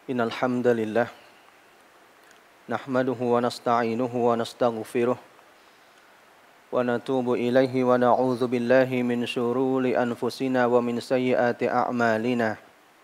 إن الحمد لله نحمده ونستعينه ونستغفره ونتوب إليه ونعوذ بالله من شرور أنفسنا ومن سيئات أعمالنا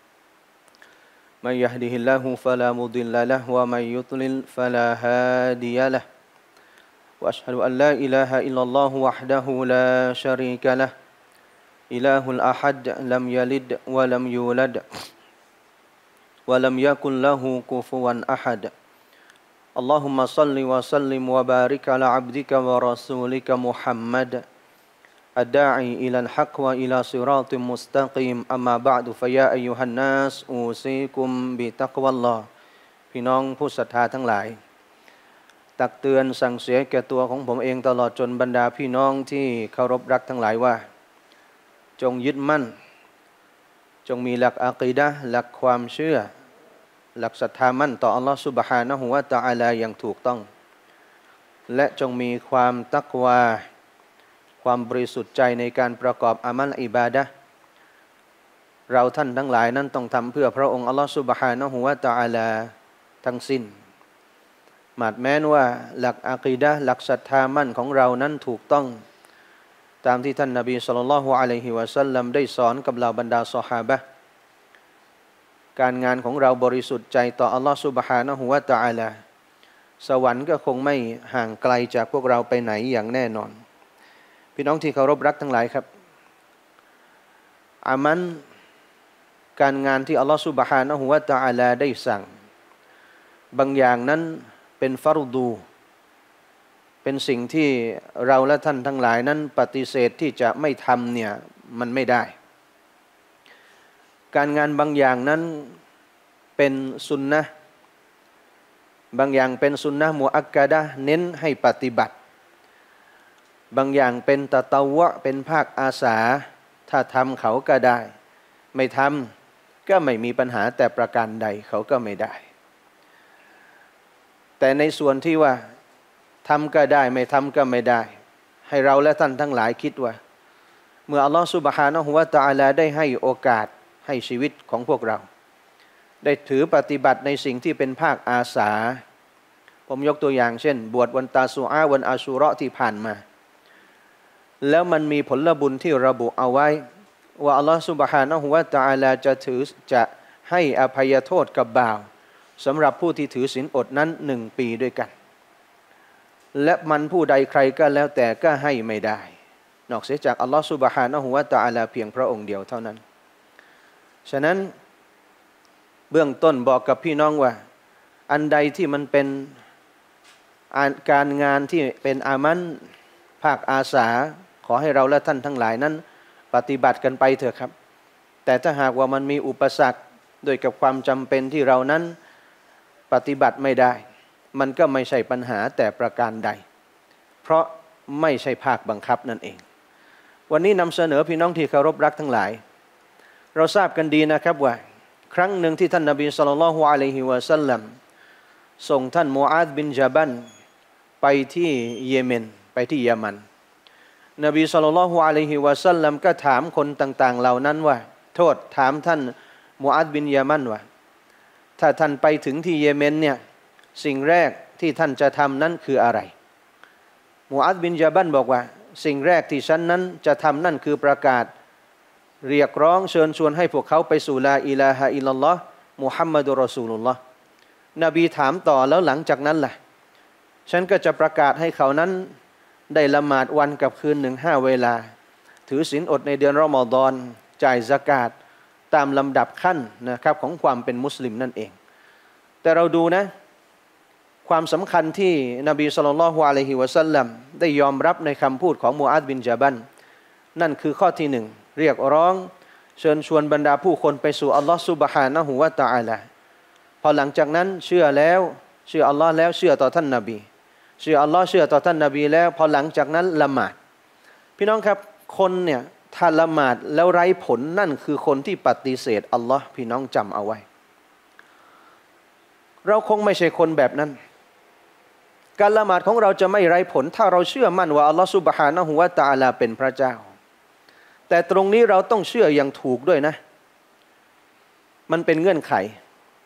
من يهده الله فلا مضل له ومن يضلل فلا هادي له وأشهد أن لا إله إلا الله وحده لا شريك له إله الأحد لم يلد ولم يولد ولم يكن له كفوا أحد اللهم صل وسلم وبارك على عبدك ورسولك محمد الداعي إلى الحق وإلى صراط مستقيم أما بعد فيا أيها الناس أوصيكم بتقوى الله พี่น้องผู้ศรัทธาทั้งหลายตักเตือนสั่งเสียแก่ตัวของผมเองตลอดจนบรรดาพี่น้องที่เคารพรักทั้งหลายว่าจงยึดมั่นจงมีหลักอะกีดะห์หลักความเชื่อหลักศรัทธามั่นต่ออัลลอฮฺซุบฮานะฮูวะตะอาลาอย่างถูกต้องและจงมีความตักวาความบริสุทธิ์ใจในการประกอบอามัลอิบาดะห์เราท่านทั้งหลายนั้นต้องทำเพื่อพระองค์อัลลอฮฺซุบฮานะฮูวะตะอาลาทั้งสิ้นหมาดแม้นว่าหลักอะกีดะห์หลักศรัทธามั่นของเรานั้นถูกต้องตามที่ท่านนบีศ็อลลัลลอฮุอะลัยฮิวะซัลลัมได้สอนกับเหล่าบรรดาซอฮาบะห์การงานของเราบริสุทธิ์ใจต่ออัลลอฮฺซุบฮานะฮูวะตะอาลาสวรรค์ก็คงไม่ห่างไกลจากพวกเราไปไหนอย่างแน่นอนพี่น้องที่เคารพรักทั้งหลายครับอามันการงานที่อัลลอฮฺซุบฮานะฮูวะตะอาลาได้สั่งบางอย่างนั้นเป็นฟัรดูเป็นสิ่งที่เราและท่านทั้งหลายนั้นปฏิเสธที่จะไม่ทำเนี่ยมันไม่ได้การงานบางอย่างนั้นเป็นสุนนะห์บางอย่างเป็นสุนนะห์มุอักกะดะห์เน้นให้ปฏิบัติบางอย่างเป็นตะตาวะเป็นภาคอาสาถ้าทำเขาก็ได้ไม่ทำก็ไม่มีปัญหาแต่ประการใดเขาก็ไม่ได้แต่ในส่วนที่ว่าทำก็ได้ไม่ทำก็ไม่ได้ให้เราและท่านทั้งหลายคิดว่าเมื่ออัลลอฮฺซุบฮานะฮูวะตะอาลาได้ให้โอกาสให้ชีวิตของพวกเราได้ถือปฏิบัติในสิ่งที่เป็นภาคอาสาผมยกตัวอย่างเช่นบวชวันตาซูอาวันอาชูเราะห์ที่ผ่านมาแล้วมันมีผลบุญที่ระบุเอาไว้ว่าอัลลอฮฺซุบฮานะฮูวะตะอาลาจะให้อภัยโทษกับบ่าวสำหรับผู้ที่ถือศีลอดนั้น1 ปีด้วยกันและมันผู้ใดใครก็แล้วแต่ก็ให้ไม่ได้นอกเสียจากอัลลอฮฺซุบฮานะฮูวะตะอาลาเพียงพระองค์เดียวเท่านั้นฉะนั้นเบื้องต้นบอกกับพี่น้องว่าอันใดที่มันเป็นการงานที่เป็นอามันภาคอาสาขอให้เราและท่านทั้งหลายนั้นปฏิบัติกันไปเถอะครับแต่ถ้าหากว่ามันมีอุปสรรคโดยกับความจำเป็นที่เรานั้นปฏิบัติไม่ได้มันก็ไม่ใช่ปัญหาแต่ประการใดเพราะไม่ใช่ภาคบังคับนั่นเองวันนี้นำเสนอพี่น้องที่เคารพรักทั้งหลายเราทราบกันดีนะครับว่าครั้งหนึ่งที่ท่านนบีศ็อลลัลลอฮุอะลัยฮิวะซัลลัมส่งท่านมูอาซบินญะบัลไปที่เยเมนไปที่ยะมันนบีศ็อลลัลลอฮุอะลัยฮิวะซัลลัมก็ถามคนต่างๆเหล่านั้นว่าถามท่านมูอาซบินยะมันว่าถ้าท่านไปถึงที่เยเมนเนี่ยสิ่งแรกที่ท่านจะทำนั้นคืออะไรมูอาซบินญะบัลบอกว่าสิ่งแรกที่ฉันนั้นจะทำนั่นคือประกาศเรียกร้องเชิญชวนให้พวกเขาไปสู่ลาอิลาฮะอิลลัลลอฮ์มุฮัมมัดุรอซูลุลลอฮ์นบีถามต่อแล้วหลังจากนั้นล่ะฉันก็จะประกาศให้เขานั้นได้ละหมาดวันกับคืน5 เวลาถือศีลอดในเดือนรอมฎอนจ่ายซะกาตตามลำดับขั้นนะครับของความเป็นมุสลิมนั่นเองแต่เราดูนะความสำคัญที่นบีศ็อลลัลลอฮุอะลัยฮิวะซัลลัมได้ยอมรับในคำพูดของมูอาซบินญะบัลนั่นคือข้อที่1เรียกร้องเชิญชวนบรรดาผู้คนไปสู่อัลลอฮฺซุบฮานะฮูวะตะอาลาพอหลังจากนั้นเชื่ออัลลอฮ์แล้วเชื่อต่อท่านนบีเชื่ออัลลอฮ์เชื่อต่อท่านนบีแล้วพอหลังจากนั้นละหมาดพี่น้องครับคนเนี่ยถ้าละหมาดแล้วไร้ผลนั่นคือคนที่ปฏิเสธอัลลอฮ์พี่น้องจำเอาไว้เราคงไม่ใช่คนแบบนั้นการละหมาดของเราจะไม่ไร้ผลถ้าเราเชื่อมั่นว่าอัลลอฮฺซุบฮานะฮูวะตะอาลาเป็นพระเจ้าแต่ตรงนี้เราต้องเชื่ออย่างถูกด้วยนะมันเป็นเงื่อนไข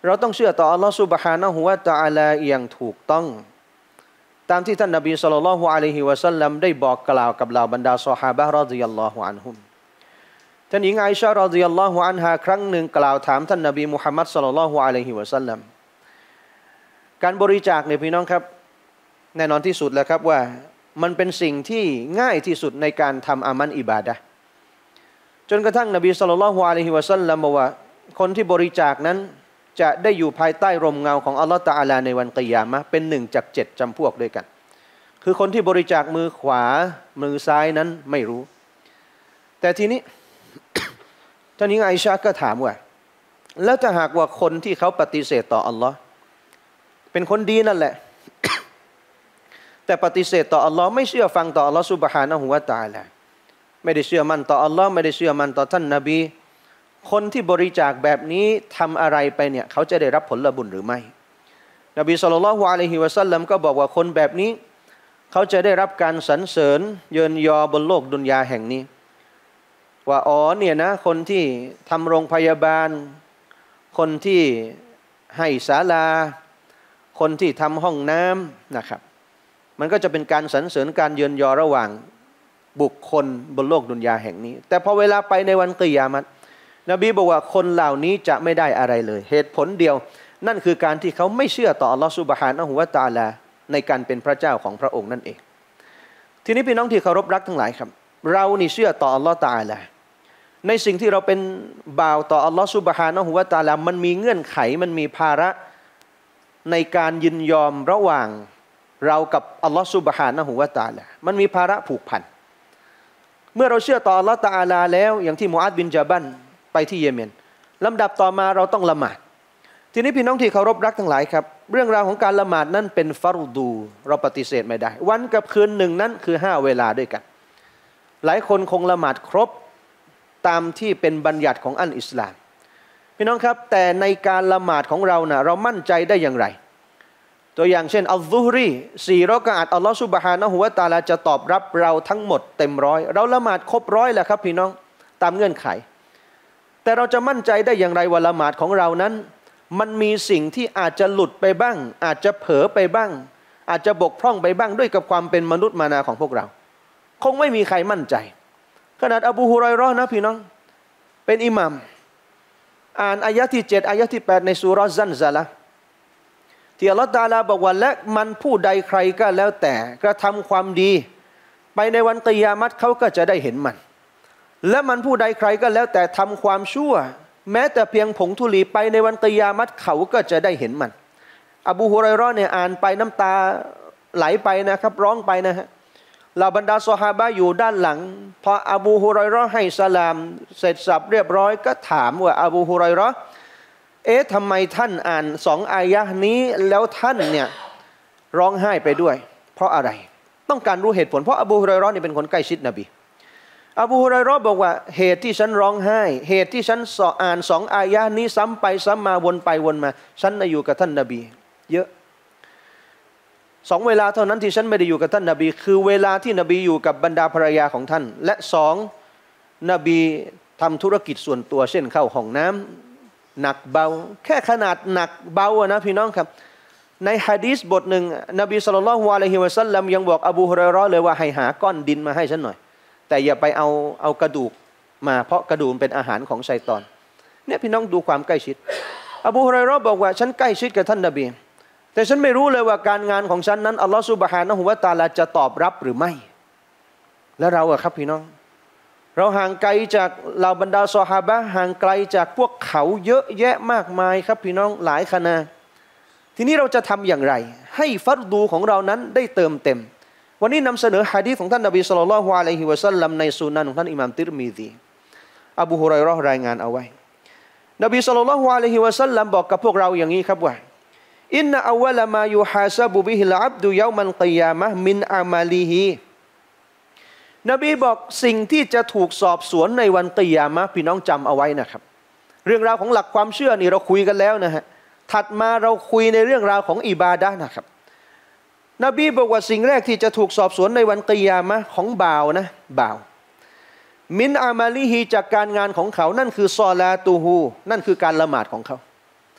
เราต้องเชื่อต่ออัลลอฮฺซุบฮานะฮูวะตะอาลาอย่างถูกต้องตามที่ท่านนบีศ็อลลัลลอฮุอะลัยฮิวะซัลลัมได้บอกกล่าวกับเหล่าบรรดาซอฮาบะห์รอฎิยัลลอฮุอันฮุมท่านหญิงอาอิชะฮ์รอฎิยัลลอฮุอันฮาครั้งหนึ่งกล่าวถามท่านนบีมุฮัมมัดศ็อลลัลลอฮุอะลัยฮิวะซัลลัมการบริจาคเนี่ยพี่น้องครับแน่นอนที่สุดแล้วครับว่ามันเป็นสิ่งที่ง่ายที่สุดในการทำอามัลอิบาดะห์จนกระทั่งนบีศ็อลลัลลอฮุอะลัยฮิวะซัลลัมบอกว่าคนที่บริจาคนั้นจะได้อยู่ภายใต้ร่มเงาของอัลลอฮฺตะอาลาในวันกิยามะห์เป็น1 จาก 7จำพวกด้วยกันคือคนที่บริจาคมือขวามือซ้ายนั้นไม่รู้แต่ทีนี้ ท่านหญิงอาอิชะฮ์ก็ถามว่าแล้วถ้าหากว่าคนที่เขาปฏิเสธต่ออัลลอฮ์เป็นคนดีนั่นแหละ แต่ปฏิเสธต่ออัลลอฮ์ไม่เชื่อฟังต่ออัลลอฮ์ซุบฮานะฮูวะตะอาลาไม่ได้เชื่อมั่นต่ออัลลอฮ์ไม่ได้เชื่อมั่นต่อท่านนบีคนที่บริจาคแบบนี้ทำอะไรไปเนี่ยเขาจะได้รับผลบุญหรือไม่นบีศ็อลลัลลอฮุอะลัยฮิวะซัลลัมก็บอกว่าคนแบบนี้เขาจะได้รับการสรรเสริญเยินยอบนโลกดุนยาแห่งนี้ว่าอ๋อเนี่ยนะคนที่ทำโรงพยาบาลคนที่ให้ศาลาคนที่ทำห้องน้ำนะครับมันก็จะเป็นการสรรเสริญการเยินยอระหว่างบุคคลบนโลกดุนยาแห่งนี้แต่พอเวลาไปในวันกิยามะห์นบีบอกว่าคนเหล่านี้จะไม่ได้อะไรเลยเหตุผลเดียวนั่นคือการที่เขาไม่เชื่อต่ออัลลอฮฺซุบฮานะฮูวะตะอาลาในการเป็นพระเจ้าของพระองค์นั่นเองทีนี้พี่น้องที่เคารพรักทั้งหลายครับเรานี่เชื่อต่ออัลลอฮฺตะอาลาในสิ่งที่เราเป็นบ่าวต่ออัลลอฮฺซุบฮานะฮูวะตะอาลามันมีเงื่อนไขมันมีภาระในการยินยอมระหว่างเรากับอัลลอฮฺซุบฮานะฮูวะตะอาลามันมีภาระผูกพันเมื่อเราเชื่อต่ออัลลอฮฺตะอาลาแล้วอย่างที่มุอาซบินญะบัลไปที่เยเมนลำดับต่อมาเราต้องละหมาดทีนี้พี่น้องที่เคารพรักทั้งหลายครับเรื่องราวของการละหมาดนั้นเป็นฟัรดูเราปฏิเสธไม่ได้วันกับคืนหนึ่งนั้นคือ5เวลาด้วยกันหลายคนคงละหมาดครบตามที่เป็นบัญญัติของอัลอิสลามพี่น้องครับแต่ในการละหมาดของเรานะเรามั่นใจได้อย่างไรตัวอย่างเช่นอัลซุฮรี4 รอกะอะห์อัลลอฮฺซุบฮานะฮูวะตะอาลาจะตอบรับเราทั้งหมดเต็มร้อยเราละหมาดครบ100แล้วครับพี่น้องตามเงื่อนไขแต่เราจะมั่นใจได้อย่างไรว่าละหมาดของเรานั้นมันมีสิ่งที่อาจจะหลุดไปบ้างอาจจะเผลอไปบ้างอาจจะบกพร่องไปบ้างด้วยกับความเป็นมนุษย์มานาของพวกเราคงไม่มีใครมั่นใจขนาดอบูฮุรอยเราะห์นะพี่น้องเป็นอิหมัมอ่านอายะที่7อายะที่8ในซูเราะห์ซันซะละห์ที่อัลเลาะห์ตะอาลาบอกว่าและมันผู้ใดใครก็แล้วแต่กระทำความดีไปในวันกิยามะห์เขาก็จะได้เห็นมันและมันผู้ใดใครก็แล้วแต่ทำความชั่วแม้แต่เพียงผงธุลีไปในวันกิยามะห์เขาก็จะได้เห็นมันอบูฮุรอยเราะห์เนี่ยอ่านไปน้ำตาไหลไปนะครับร้องไปนะฮะเหล่าบรรดาซอฮาบะห์อยู่ด้านหลังพออบูฮุรอยเราะห์ให้สลามเสร็จสับเรียบร้อยก็ถามว่าอบูฮุรอยเราะห์ทำไมท่านอ่าน2อายะห์นี้แล้วท่านเนี่ยร้องไห้ไปด้วยเพราะอะไรต้องการรู้เหตุผลเพราะอบูฮุรอยเราะห์นี่เป็นคนใกล้ชิดนบีอบูฮุรอยเราะห์บอกว่าเหตุที่ฉันร้องไห้เหตุที่ฉันอ่าน2อายะห์นี้ซ้ำไปซ้ำมาวนไปวนมาฉันน่ะอยู่กับท่านนบีเยอะ2เวลาเท่านั้นที่ฉันไม่ได้อยู่กับท่านนบีคือเวลาที่นบีอยู่กับบรรดาภรรยาของท่านและ2นบีทำธุรกิจส่วนตัวเช่นเข้าห้องน้ำหนักเบาแค่ขนาดหนักเบานะพี่น้องครับในหะดีษบทหนึ่งนบีศ็อลลัลลอฮุอะลัยฮิวะซัลลัมยังบอกอบูฮุรอยเราะห์เลยว่าให้หาก้อนดินมาให้ฉันหน่อยแต่อย่าไปเอากระดูกมาเพราะกระดูกเป็นอาหารของชัยฏอนเนี่ยพี่น้องดูความใกล้ชิดอบูฮุรอยเราะห์บอกว่าฉันใกล้ชิดกับท่านนบีแต่ฉันไม่รู้เลยว่าการงานของฉันนั้นอัลลอฮฺซุบฮานะฮูวะตะอาลาจะตอบรับหรือไม่แล้วเราอะครับพี่น้องเราห่างไกลจากเหล่าบรรดาซอฮาบะห์ห่างไกลจากพวกเขาเยอะแยะมากมายครับพี่น้องหลายคณะทีนี้เราจะทำอย่างไรให้ฟัรดูของเรานั้นได้เติมเต็มวันนี้นำเสนอหะดีษของท่านนบีศ็อลลัลลอฮุอะลัยฮิวะซัลลัมในซุนันของท่านอิหม่ามติรมิซีอบูฮุรอยเราะห์รายงานเอาไว้นบีศ็อลลัลลอฮุอะลัยฮิวะซัลลัมบอกกับพวกเราอย่างนี้ครับว่าอินนะอวัลมายุฮาซะบุบิฮิลอับดุยอมัลกิยามะฮ์มินอามาลิฮินบีบอกสิ่งที่จะถูกสอบสวนในวันกิยามะฮ์พี่น้องจำเอาไว้นะครับเรื่องราวของหลักความเชื่อนี่เราคุยกันแล้วนะฮะถัดมาเราคุยในเรื่องราวของอิบาดะห์นะครับนบีบอกว่าสิ่งแรกที่จะถูกสอบสวนในวันกิยามะฮ์ของบ่าวนะบ่าวมินอามาลิฮิจากการงานของเขานั่นคือซอลาตูฮูนั่นคือการละหมาดของเขา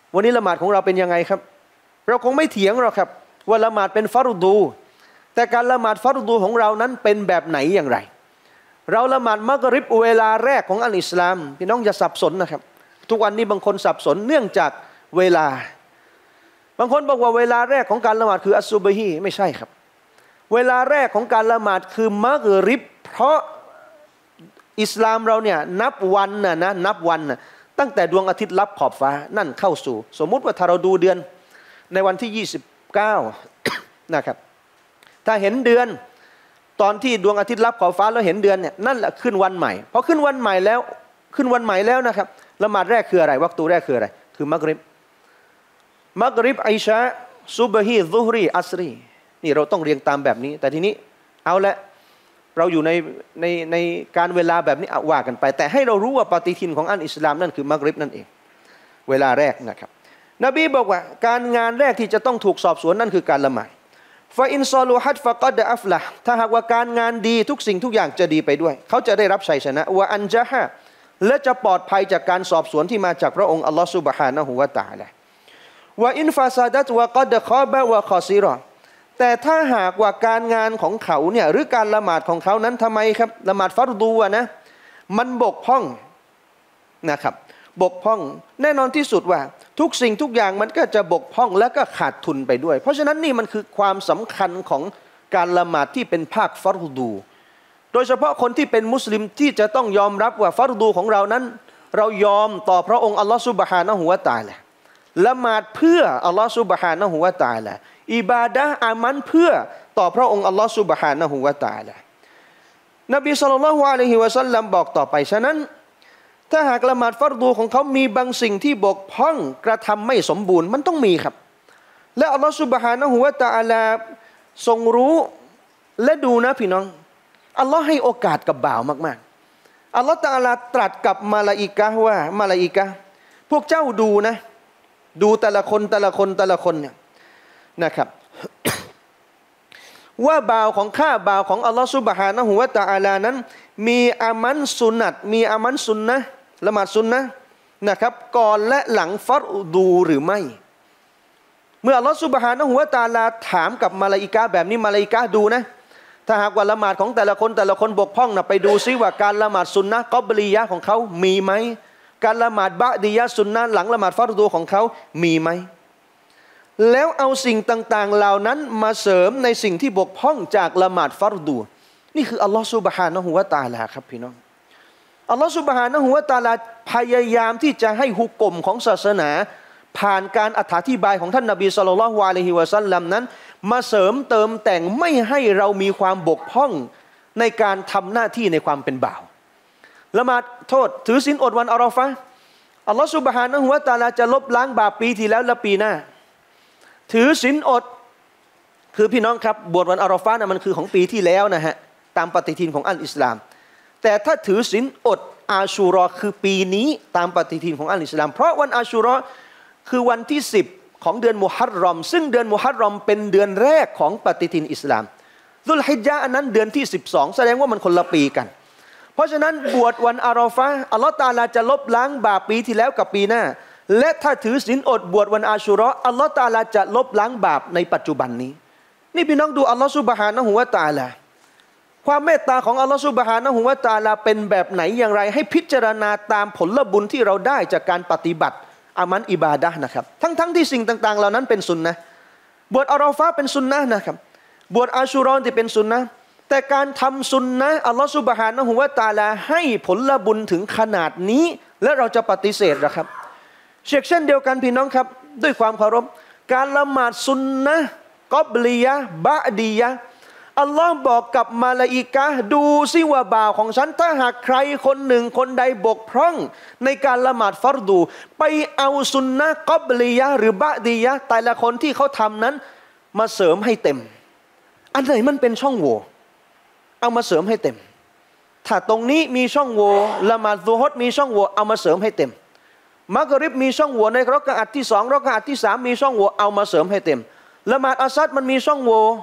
วันนี้ละหมาดของเราเป็นยังไงครับเราคงไม่เถียงหรอกครับว่าละหมาดเป็นฟัรดูแต่การละหมาดฟัรดูของเรานั้นเป็นแบบไหนอย่างไรเราละหมาดมักริบเวลาแรกของอัลอิสลามพี่น้องอย่าสับสนนะครับทุกวันนี้บางคนสับสนเนื่องจากเวลาบางคนบอกว่าเวลาแรกของการละหมาดคืออัสซุบฮีไม่ใช่ครับเวลาแรกของการละหมาดคือมักริบเพราะอิสลามเราเนี่ยนับวันนับวันตั้งแต่ดวงอาทิตย์ลับขอบฟ้านั่นเข้าสู่สมมุติว่าถ้าเราดูเดือนในวันที่29นะครับถ้าเห็นเดือนตอนที่ดวงอาทิตย์ลับขอบฟ้าแล้วเห็นเดือนเนี่ยนั่นแหละขึ้นวันใหม่พอขึ้นวันใหม่แล้วนะครับละหมาดแรกคืออะไรวักตูแรกคืออะไรคือมักริบอิชาซุบฮีซุฮรีอัสรีนี่เราต้องเรียงตามแบบนี้แต่ทีนี้เอาละเราอยู่ในการเวลาแบบนี้ว่ากันไปแต่ให้เรารู้ว่าปฏิทินของอัลอิสลามนั่นคือมักริบนั่นเองเวลาแรกนะครับนบีบอกว่าการงานแรกที่จะต้องถูกสอบสวนนั่นคือการละหมาดฟาอินซอลูฮัดฟะกัดอัฟละถ้าหากว่าการงานดีทุกสิ่งทุกอย่างจะดีไปด้วยเขาจะได้รับชัยชนะวะอันจะฮะและจะปลอดภัยจากการสอบสวนที่มาจากพระองค์อัลลอฮฺซุบฮานะฮูวะตะอาลาวะอินฟาซาดัตวะกัดคอบะวะคอซิรอแต่ถ้าหากว่าการงานของเขาเนี่ยหรือการละหมาดของเขานั้นทำไมครับละหมาดฟัรดูนะมันบกพร่องนะครับบกพร่องแน่นอนที่สุดว่าทุกสิ่งทุกอย่างมันก็จะบกพร่องและก็ขาดทุนไปด้วยเพราะฉะนั้นนี่มันคือความสำคัญของการละหมาดที่เป็นภาคฟัรดูโดยเฉพาะคนที่เป็นมุสลิมที่จะต้องยอมรับว่าฟัรดูของเรานั้นเรายอมต่อพระองค์อัลลอฮฺซุบฮานะฮูวะตะอาลาละหมาดเพื่ออัลลอฮฺซุบฮานะฮูวะตะอาลาอิบาดะห์อามันเพื่อต่อพระองค์อัลลอฮฺซุบฮานะฮูวะตะอาลานบีศ็อลลัลลอฮุอะลัยฮิวะซัลลัมบอกต่อไปฉะนั้นถ้าหากละหมาดฟัรดูของเขามีบางสิ่งที่บกพร่องกระทำไม่สมบูรณ์มันต้องมีครับและอัลลอฮฺซุบฮานะฮูวะตะอาลาทรงรู้และดูนะพี่น้องอัลลอฮ์ให้โอกาสกับบ่าวมากๆอัลลอฮฺตะอาลาตรัสกับมาลาอิกะฮ์ว่ามาลาอิกะฮ์พวกเจ้าดูนะดูแต่ละคนเนี่ยนะครับว่าบ่าวของข้าบ่าวของอัลลอฮฺซุบฮานะฮูวะตะอาลานั้นมีอามันสุนัตมีอามันสุนนะละหมาดสุนนะนะครับก่อนและหลังฟัรดูหรือไม่เมื่ออัลลอฮฺซุบฮานะฮูวะตะอาลาถามกับมาลาอิกะฮ์แบบนี้มาลาอิกะฮ์ดูนะถ้าหากว่าละหมาดของแต่ละคนบกพร่องนะไปดูซิว่าการละหมาดสุนนะกอบลียะของเขามีไหมการละหมาดบะดียะสุนนะหลังละหมาดฟัรดูของเขามีไหมแล้วเอาสิ่งต่างๆเหล่านั้นมาเสริมในสิ่งที่บกพร่องจากละหมาดฟัรดูนี่คืออัลลอฮฺซุบฮานะฮูวะตะอาลาครับพี่น้องอัลลอฮฺซุบฮานะฮูวะตะอาลาพยายามที่จะให้ฮุกกลมของศาสนาผ่านการอธิบายของท่านนบีศ็อลลัลลอฮุอะลัยฮิวะซัลลัมนั้นมาเสริมเติมแต่งไม่ให้เรามีความบกพร่องในการทำหน้าที่ในความเป็นบ่าวละหมาดโทษถือศีลอดวันอาราฟะห์อัลลอฮฺซุบฮานะฮูวะตะอาลาจะลบล้างบาปปีที่แล้วและปีหน้าถือศีลอดคือพี่น้องครับบวชวันอาราฟะห์มันคือของปีที่แล้วนะฮะตามปฏิทินของอัลอิสลามแต่ถ้าถือศีลอดอาชูรอคือปีนี้ตามปฏิทินของอัลอิสลามเพราะวันอาชูรอคือวันที่10ของเดือนมุฮัรรอมซึ่งเดือนมุฮัรรอมเป็นเดือนแรกของปฏิทินอิสลามซุลฮิจญะห์อันนั้นเดือนที่12แสดงว่ามันคนละปีกันเพราะฉะนั้นบวชวันอาราฟะห์อัลลอฮฺตะอาลาจะลบล้างบาปปีที่แล้วกับปีหน้าและถ้าถือศีลอดบวชวันอาชูรออัลลอฮฺตะอาลาจะลบล้างบาปในปัจจุบันนี้นี่พี่น้องดูอัลลอฮฺซุบฮานะฮูวะตะอาลาความเมตตาของอัลลอฮฺซุบฮานะฮูวะตะอาลาเป็นแบบไหนอย่างไรให้พิจารณาตามผลบุญที่เราได้จากการปฏิบัติอามันอิบาดะห์นะครับทั้งที่สิ่งต่างๆเหล่านั้นเป็นสุนนะบวชอาราฟะห์เป็นสุนนะนะครับบวชอาชูรอที่เป็นสุนนะแต่การทำสุนนะอัลลอฮฺซุบฮานะฮูวะตะอาลาให้ผลบุญถึงขนาดนี้และเราจะปฏิเสธหรือครับเช่นเดียวกันพี่น้องครับด้วยความเคารพการละหมาดสุนนะกอบลียะบะดียะอัลลอฮ์บอกกับมาลาอิกะห์ดูซิว่าบ่าวของฉันถ้าหากใครคนหนึ่งคนใดบกพร่องในการละหมาดฟัรดูไปเอาสุนนะกอบลียะหรือบะดียะแต่ละคนที่เขาทำนั้นมาเสริมให้เต็มอันไหนมันเป็นช่องโหว่เอามาเสริมให้เต็มถ้าตรงนี้มีช่องโหว่ละหมาดซุฮรมีช่องโหว่เอามาเสริมให้เต็มมักริบมีช่องโหว่ในรอกะอัตที่2รอกะอัตที่3มีช่องโหว่เอามาเสริมให้เต็มละหมาดอัสซัดมันมีช่องโหว่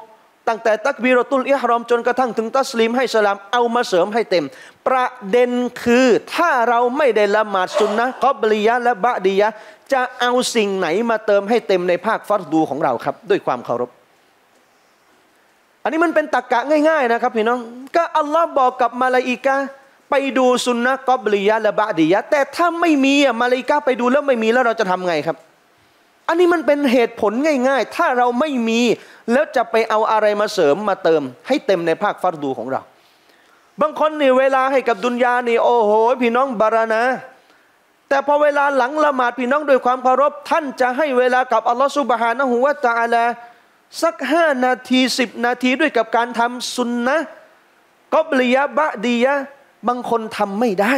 ตั้งแต่ตักบีรอตุลอิหรอมจนกระทั่งถึงตัสลีมให้สลามเอามาเสริมให้เต็มประเด็นคือถ้าเราไม่ได้ละหมาดซุนนะกอบลียะและบะดียะจะเอาสิ่งไหนมาเติมให้เต็มในภาคฟัรดูของเราครับด้วยความเคารพอันนี้มันเป็นตรรกะง่ายๆนะครับพี่น้องก็อัลลอฮ์บอกกับมาลาอิกะห์ไปดูซุนนะกอบลียะและบะดียะแต่ถ้าไม่มีมาลาอิกะห์ไปดูแล้วไม่มีแล้วเราจะทำไงครับอันนี้มันเป็นเหตุผลง่ายๆถ้าเราไม่มีแล้วจะไปเอาอะไรมาเสริมมาเติมให้เต็มในภาคฟัรดูของเราบางคนนี่เวลาให้กับดุนยานี่โอ้โหพี่น้องบารานะแต่พอเวลาหลังละหมาดพี่น้องด้วยความเคารพท่านจะให้เวลากับอัลลอฮฺซุบฮานะฮูวะตะอาลาสัก5 นาที10 นาทีด้วยกับการทำซุนนะกอบลียะบะดียะบางคนทำไม่ได้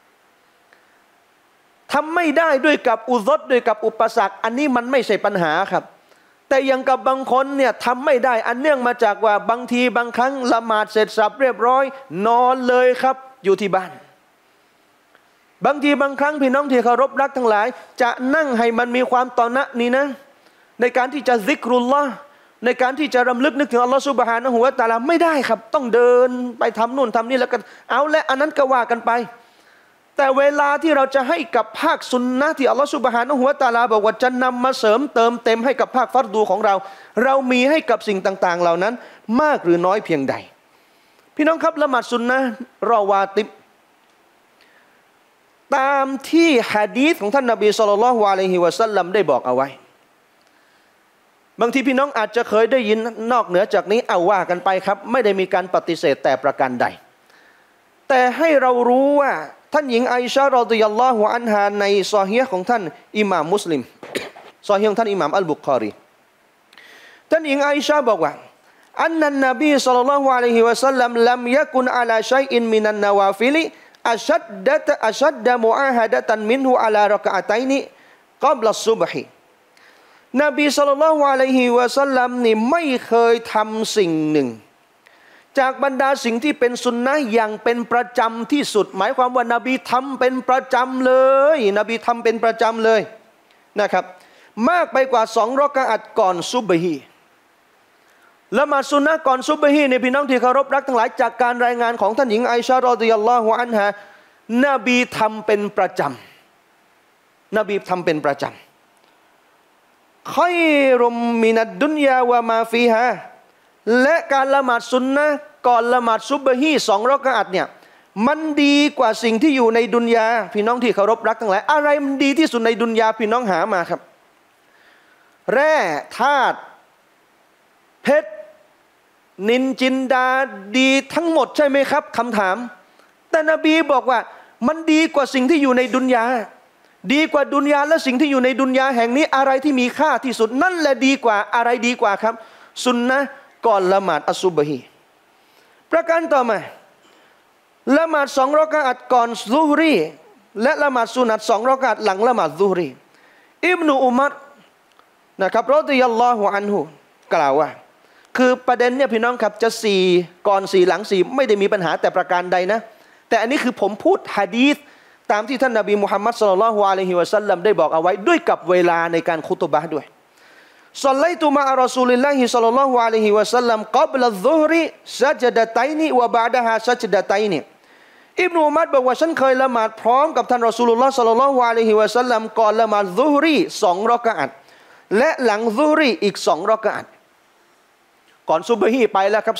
ด้วยกับอุซรด้วยกับอุปสรรคอันนี้มันไม่ใช่ปัญหาครับแต่อย่างกับบางคนเนี่ยทำไม่ได้อันเนื่องมาจากว่าบางทีบางครั้งละหมาดเสร็จสับเรียบร้อยนอนเลยครับอยู่ที่บ้านบางทีบางครั้งพี่น้องที่เคารพรักทั้งหลายจะนั่งให้มันมีความต่อเนื่องนี่นะในการที่จะซิกรุลลอฮ์ในการที่จะรำลึกนึกถึงอัลลอฮฺซุบฮานะฮูวะตะอาลาไม่ได้ครับต้องเดินไปทำนู่นทำนี่แล้วกันเอาและอันนั้นก็ว่ากันไปแต่เวลาที่เราจะให้กับภาคซุนนะที่อัลลอฮฺซุบฮานะฮูวะตะอาลาบอกว่าจะนำมาเสริมเติมเต็มให้กับภาคฟัรดูของเรามีให้กับสิ่งต่างๆเหล่านั้นมากหรือน้อยเพียงใดพี่น้องครับละหมาดซุนนะรอวาติบตามที่หะดีษของท่านนบีศ็อลลัลลอฮุอะลัยฮิวะซัลลัมได้บอกเอาไว้บางทีพี่น้องอาจจะเคยได้ยินนอกเหนือจากนี้เอาว่ากันไปครับไม่ได้มีการปฏิเสธแต่ประการใดแต่ให้เรารู้ว่าท่านหญิงไอชะรอฎิยัลลอฮุอันฮาในซอฮีฮ์ของท่านอิหม่ามมุสลิมซอฮีฮ์ของท่านอิหม่ามอัลบุคอรีท่านหญิงไอชะบอกว่าอันนันนบีศ็อลลัลลอฮุอะลัยฮิวะซัลลัมลัมยะกุนอะลาชัยอินมินันนาวาฟิลอัชัดดะมุอาฮะดะตันมินฮุอะลารอกะอะตัยนิกับลัสซุบฮินบีศ็อลลัลลอฮุอะลัยฮิวะซัลลัมนี่ไม่เคยทำสิ่งหนึ่งจากบรรดาสิ่งที่เป็นสุนนะอย่างเป็นประจำที่สุดหมายความว่านบีทำเป็นประจำเลยนบีทำเป็นประจำเลยนะครับมากไปกว่า2 รอกะอัตก่อนซุบฮีละหมาดซุนนะก่อนซุบฮีในพี่น้องที่เคารพรักทั้งหลายจากการรายงานของท่านหญิงไอชะรอฎิยัลลอฮุอันฮานบีทำเป็นประจำนบีทำเป็นประจำค็อยรุมมินัดดุนยาวะมาฟีฮาและการละหมาดซุนนะก่อนละหมาดซุบฮี2 รอกะอัตเนี่ยมันดีกว่าสิ่งที่อยู่ในดุนยาพี่น้องที่เคารพรักทั้งหลายอะไรมันดีที่สุดในดุนยาพี่น้องหามาครับแร่ธาตุเพชรนินจินดาดีทั้งหมดใช่ไหมครับคำถามแต่นบีบอกว่ามันดีกว่าสิ่งที่อยู่ในดุนยาดีกว่าดุนยาและสิ่งที่อยู่ในดุนยาแห่งนี้อะไรที่มีค่าที่สุดนั่นแหละดีกว่าอะไรดีกว่าครับซุนนะก่อนละหมาดอัสซุบฮีประการต่อมาละหมาด2 รอกะอัตก่อนซุฮรีและละหมาดสุนัต2 รอกะอัตหลังละหมาดซุฮรีอิบนุอุมัรนะครับรอฎิยัลลอฮุอันฮุกล่าวว่าคือประเด็นเนี่ยพี่น้องครับจะ4ก่อน4หลัง4ไม่ได้มีปัญหาแต่ประการใดนะแต่อันนี้คือผมพูดหะดีษตามที่ท่านนบีมุฮัมมัดศ็อลลัลลอฮุอะลัยฮิวะซัลลัมได้บอกเอาไว้ด้วยกับเวลาในการคุตบะห์ด้วยศ็อลลัยตุมะอะรอซูลิลลาฮิศ็อลลัลลอฮุอะลัยฮิวะซัลลัมกับละซุฮริซัจดะตัยนิวะบะอ์ดะฮาซัจดะตัยนิอิบนุอุมัรบอกว่าฉันเคยละหมาดพร้อมกับท่านรอซูลุลลอฮ์ศ็อลลัลลอฮุอะลัยฮิวะซัลลัมก่อนละหมาดซุฮรี2 รอกะอัตและหลังซุฮรีอีก2 รอกะอัตก่อนซุบฮีไปแล้วครับ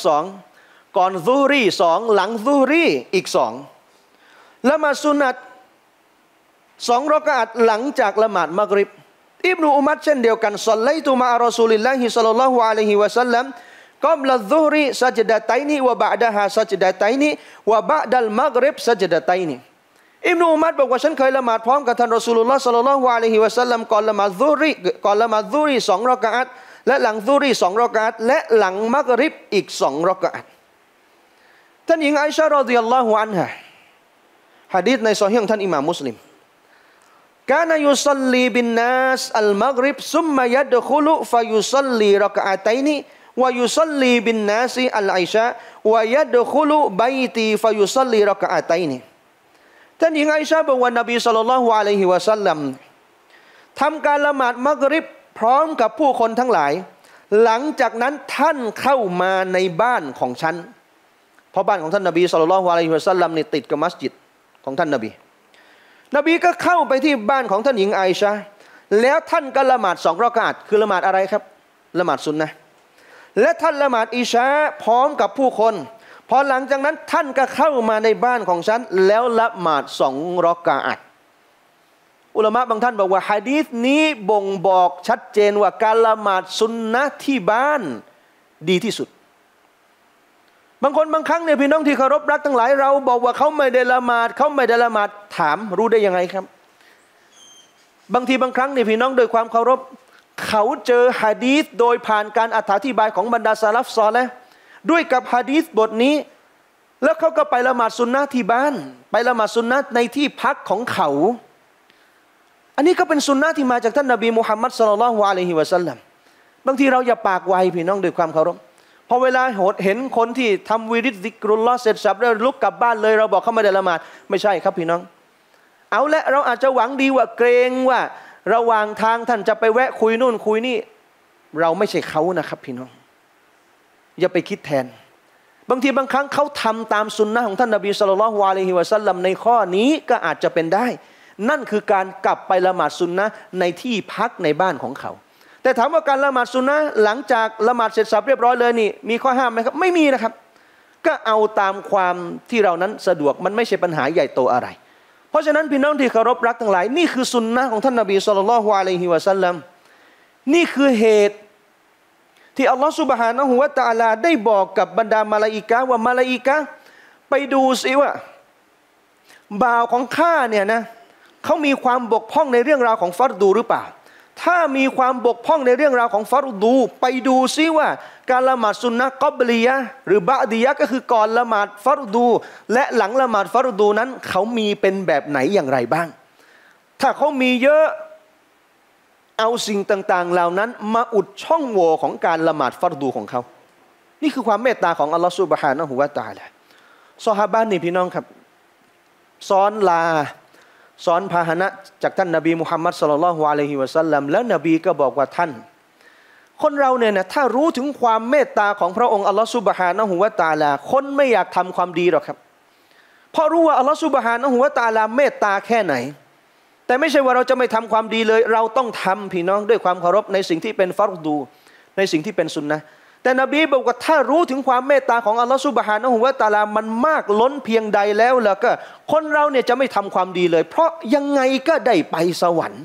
2ก่อนซุฮรี2หลังซุฮรีอีก2ละหมาดสุนัต2 รอกะอัตหลังจากละหมาดมักริบอิบนุอุมัรเช่นเดียวกันศ็อลลัยตุมะอะรอซูลิลลาฮิศ็อลลัลลอฮุอะลัยฮิวะซัลลัมกับละซุฮรีซัจดะตัยนิวะบะอ์ดะฮาซัจดะตัยนิวะบะอ์ดัลมักริบซัจดะตัยนิอิบนุอุมัรบอกว่าฉันเคยละหมาดพร้อมกับท่านรอซูลุลลอฮ์ศ็อลลัลลอฮุอะลัยฮิวะซัลลัมก่อนละหมาดซุฮรี2 รอกะอัตและหลังซุฮรี2 รอกะอัตและหลังมักริบอีก2 รอกะอัตท่านหญิงไอชะรอฎิยัลลอฮุอันฮาหะดีษในซอฮีฮ์ของท่านอิหม่ามมุสลิมกานะยุศ็อลลีบินนัสอัลมักริบซุมมะยัดคุลุฟะยุศ็อลลีรอกะอะตัยนิวะยุศ็อลลีบินนัสอัลอิชาวะยัดคุลุบัยตีฟะยุศ็อลลีรอกะอะตัยนิท่านหญิงไอชะบอกว่านบีศ็อลลัลลอฮุอะลัยฮิวะซัลลัมทำการละหมาดมักริบพร้อมกับผู้คนทั้งหลายหลังจากนั้นท่านเข้ามาในบ้านของฉันเพราะบ้านของท่านนบีศ็อลลัลลอฮุอะลัยฮิวะซัลลัมนี่ติดกับมัสยิดของท่านนบีก็เข้าไปที่บ้านของท่านหญิงไอชะห์แล้วท่านก็ละหมาด2 รอกะอะห์คือละหมาดอะไรครับละหมาดซุนนะห์และท่านละหมาดอิชาพร้อมกับผู้คนพอหลังจากนั้นท่านก็เข้ามาในบ้านของฉันแล้วละหมาด2 รอกะอะห์อุลามะบางท่านบอกว่าหะดีษนี้บ่งบอกชัดเจนว่าการละหมาดซุนนะห์ที่บ้านดีที่สุดบางคนบางครั้งเนี่ยพี่น้องที่เคารพรักทั้งหลายเราบอกว่าเขาไม่ได้ละหมาดถามรู้ได้ยังไงครับบางทีบางครั้งเนี่ยพี่น้องโดยความเคารพเขาเจอหะดีษโดยผ่านการอธิบายของบรรดาซะลัฟซอลิห์ด้วยกับหะดีษบทนี้แล้วเขาก็ไปละหมาดซุนนะห์ที่บ้านไปละหมาดซุนนะห์ในที่พักของเขาอันนี้ก็เป็นซุนนะห์ที่มาจากท่านนบีมุฮัมมัดศ็อลลัลลอฮุอะลัยฮิวะซัลลัมบางทีเราอย่าปากไวพี่น้องด้วยความเคารพพอเวลาเห็นคนที่ทำวิริดซิกรุลลอฮ์เสร็จสับแล้วลุกกลับบ้านเลยเราบอกเขาไม่ได้ละหมาดไม่ใช่ครับพี่น้องเอาละเราอาจจะหวังดีว่าเกรงว่าระหว่างทางท่านจะไปแวะคุยนู่นคุยนี่เราไม่ใช่เขานะครับพี่น้องอย่าไปคิดแทนบางทีบางครั้งเขาทำตามสุนนะของท่านนบีศ็อลลัลลอฮุอะลัยฮิวะซัลลัมในข้อนี้ก็อาจจะเป็นได้นั่นคือการกลับไปละหมาดซุนนะห์ในที่พักในบ้านของเขาแต่ถามว่าการละหมาดซุนนะห์หลังจากละหมาดเสร็จสับเรียบร้อยเลยนี่มีข้อห้ามไหมครับไม่มีนะครับก็เอาตามความที่เรานั้นสะดวกมันไม่ใช่ปัญหาใหญ่โตอะไรเพราะฉะนั้นพี่น้องที่เคารพรักทั้งหลายนี่คือสุนนะห์ของท่านนบีศ็อลลัลลอฮุอะลัยฮิวะซัลลัมนี่คือเหตุที่อัลลอฮฺซุบฮานะฮูวะตะอาลาได้บอกกับบรรดามาลาอิกะฮ์ว่ามาลาอิกะฮ์ไปดูสิว่าบ่าวของข้าเนี่ยนะเขามีความบกพร่องในเรื่องราวของฟัรดูหรือเปล่าถ้ามีความบกพร่องในเรื่องราวของฟัรดูไปดูซิว่าการละหมาดซุนนะห์กอบลียะห์หรือบะดียะห์ก็คือก่อนละหมาดฟัรดูและหลังละหมาดฟัรดูนั้นเขามีเป็นแบบไหนอย่างไรบ้างถ้าเขามีเยอะเอาสิ่งต่างๆเหล่านั้นมาอุดช่องโหว่ของการละหมาดฟัรดูของเขานี่คือความเมตตาของอัลลอฮฺซุบฮานะฮูวะตะอาลาซอฮาบะห์นี่พี่น้องครับซ้อนพาหนะจากท่านนบีมุฮัมมัดศ็อลลัลลอฮุอะลัยฮิวะซัลลัมแล้วนบีก็บอกว่าท่านคนเราเนี่ยนะถ้ารู้ถึงความเมตตาของพระองค์อัลลอฮฺซุบฮานะฮูวะตะอาลาคนไม่อยากทำความดีหรอกครับเพราะรู้ว่าอัลลอฮฺซุบฮานะฮูวะตะอาลาเมตตาแค่ไหนแต่ไม่ใช่ว่าเราจะไม่ทำความดีเลยเราต้องทำพี่น้องด้วยความเคารพในสิ่งที่เป็นฟัรดูในสิ่งที่เป็นซุนนะห์แต่นบีบอกว่าถ้ารู้ถึงความเมตตาของอัลลอฮฺซุบฮานะฮูวะตะอาลามันมากล้นเพียงใดแล้วก็คนเราเนี่ยจะไม่ทำความดีเลยเพราะยังไงก็ได้ไปสวรรค์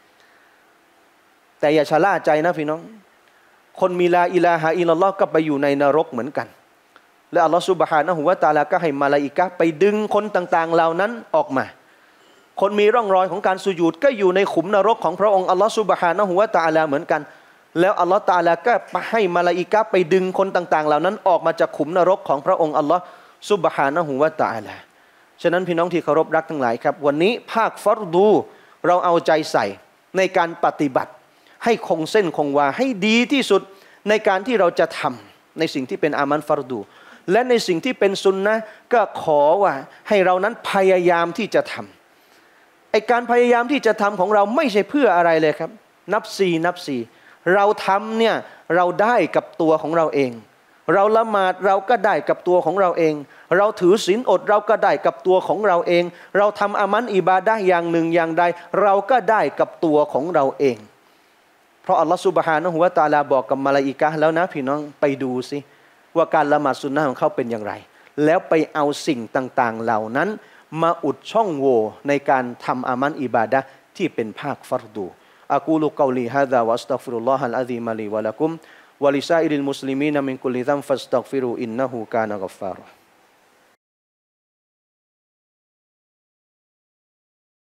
แต่อย่าชะล่าใจนะพี่น้องคนมีลาอิลาฮะอิลลัลลอฮ์ก็ไปอยู่ในนรกเหมือนกันและอัลลอฮฺซุบฮานะฮูวะตะอาลาก็ให้มาลาอิกะฮ์ไปดึงคนต่างๆเหล่านั้นออกมาคนมีร่องรอยของการสุญูดก็อยู่ในขุมนรกของพระองค์อัลลอฮฺซุบฮานะฮูวะตะอาลาเหมือนกันแล้วอัลลอฮฺตะอาลาก็ให้มาลาอิกะฮ์ไปดึงคนต่างๆเหล่านั้นออกมาจากขุมนรกของพระองค์อัลลอฮฺซุบฮานะฮูวะตะอาลาฉะนั้นพี่น้องที่เคารพรักทั้งหลายครับวันนี้ภาคฟัรดูเราเอาใจใส่ในการปฏิบัติให้คงเส้นคงวาให้ดีที่สุดในการที่เราจะทำในสิ่งที่เป็นอามันฟัรดูและในสิ่งที่เป็นซุนนะห์ก็ขอว่าให้เรานั้นพยายามที่จะทำไอการพยายามที่จะทำของเราไม่ใช่เพื่ออะไรเลยครับนับซีเราทำเนี่ยเราได้กับตัวของเราเองเราละหมาดเราก็ได้กับตัวของเราเองเราถือศีลอดเราก็ได้กับตัวของเราเองเราทำอามันอิบาดะห์อย่างหนึ่งอย่างใดเราก็ได้กับตัวของเราเองเพราะอัลลอฮฺซุบฮานะฮูวะตะอาลาบอกกับมาลาอิกะฮ์แล้วนะพี่น้องไปดูสิว่าการละหมาดซุนนะห์ของเขาเป็นอย่างไรแล้วไปเอาสิ่งต่างๆเหล่านั้นมาอุดช่องโหว่ในการทำอามันอิบาดะห์ที่เป็นภาคฟัรดูอะกูลุกอลีฮาซาวัสตัฆฟิรุลลอฮัลอะซีมะลีวะละกุมวะลิซาอิริลมุสลิมีนมินกุลิซัมฟัสตัฆฟิรูอินนะฮูกานะกัฟฟาร์